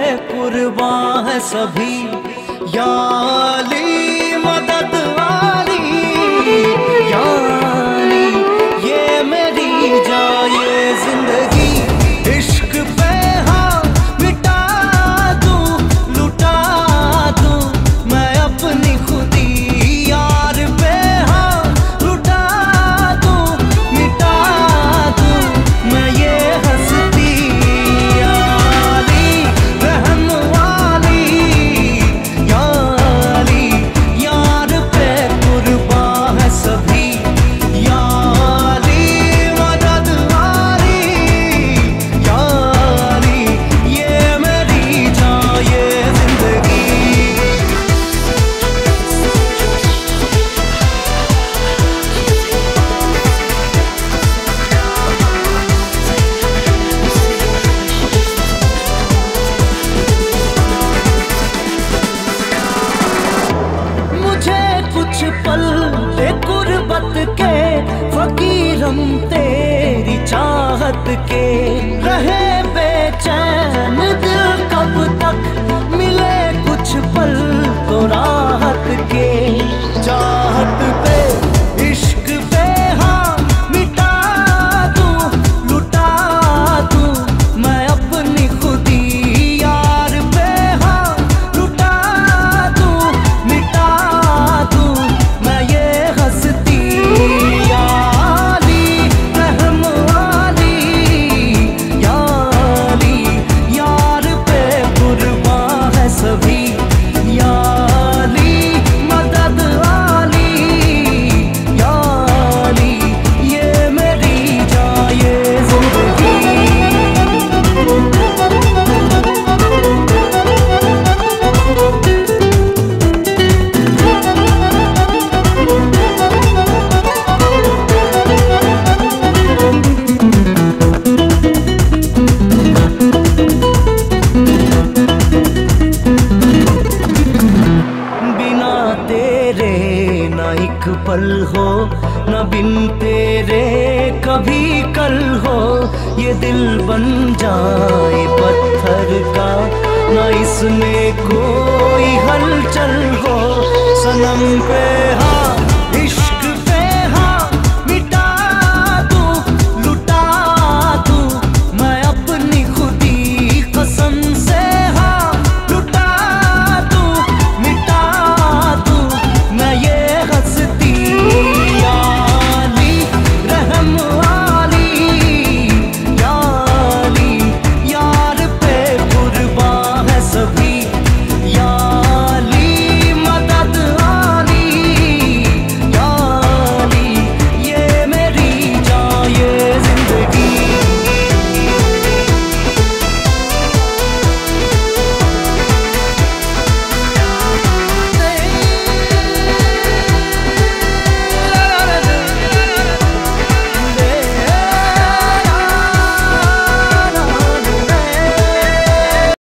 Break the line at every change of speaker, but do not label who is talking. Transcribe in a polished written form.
कुर्बान है सभी। या अली मदद वाली, या अली ये मेरी जाए जिंदगी। इश्क पे हाँ मिटा दूं, लुटा दूं मैं अपनी खुदी। यार पे हाँ लुटा दूं, मिटा दूं मैं ये हंसती। या अली रहम वाली, या अली यार पे कुर्बान है सभी। या अली मदद वाली, या अली ये मेरी जाए जिंदगी। मुझे कुछ पल दे गुर्बत के, फकीरम तेरी चाहत के। रहे बेचैन दिल कब तक, मिले कुछ पल तो राहत के। चाहत पे इश्क पे हाँ मिटा दूं, लुटा दूं मैं अपनी खुदी। यार पे हाँ लुटा दूं, मिटा दूं मैं ये हंसती। या अली रहम वाली, या अली यार पे कुर्बान है सभी। या अली मदद वाली, या अली ये मेरी जाए जिंदगी। बिना तेरे ना एक पल हो, ना बिन तेरे कभी कल हो। ये दिल बन जाए पत्थर का, ना इसमें कोई हलचल हो। सनम पे हाँ इश्क